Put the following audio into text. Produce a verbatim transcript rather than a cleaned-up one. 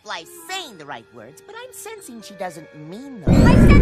Blythe's saying the right words, but I'm sensing she doesn't mean them. I said